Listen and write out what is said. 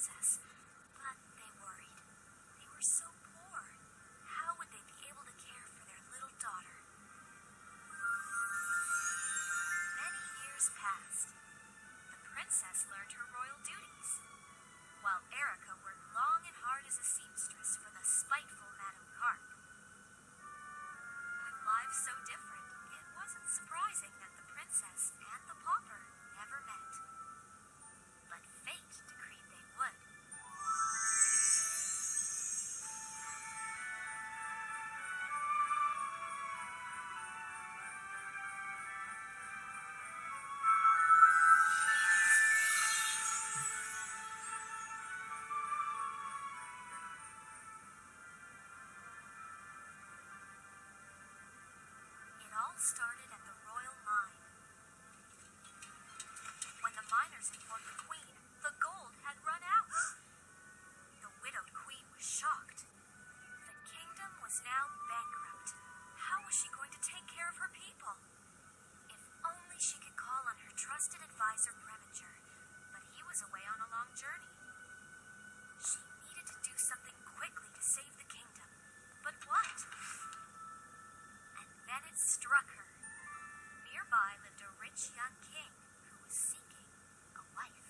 princess, but they worried. They were so poor. How would they be able to care for their little daughter? Many years passed. The princess learned her royal duties, while Erica worked long and hard as a seamstress for the spiteful Madame Carp. With lives so different, it wasn't surprising that the princess and the pauper never met. But fate decreed they would. It all started at the royal mine. When the miners informed the queen, the gold had run out. The widowed queen was shocked. The kingdom was now bankrupt. How was she going to take care of her people? If only she could call on her trusted advisor, Preminger, but he was away on a long journey. She needed to do something quickly to save the kingdom. But what? And then it struck her. Nearby lived a rich young king who was seeking a wife.